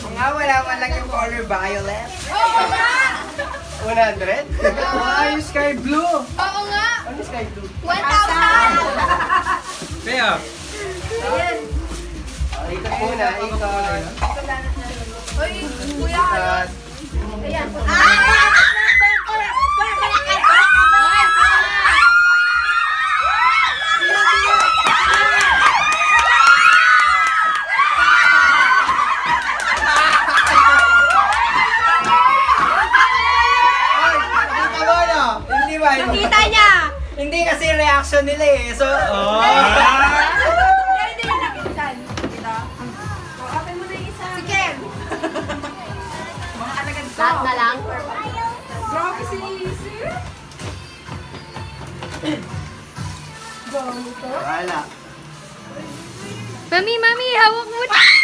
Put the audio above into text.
Nga, wala man lang yung color violet. Oo nga! 100? Ah, yung sky blue. Oo nga! Ano yung sky blue? 1,000! Kaya? Ayan. Ikot muna, ikot. Uy, kuya ka. Ayan. Hindi ba? Nakita niya! Hindi kasi reaction nila eh. So, oh. Kaya hindi niya nakita. Kita? Open mo na yung isa. Si Ken! Mga alagad ko. Lahat na lang? Grabe si Sir. Wala. Mami, hawak mo.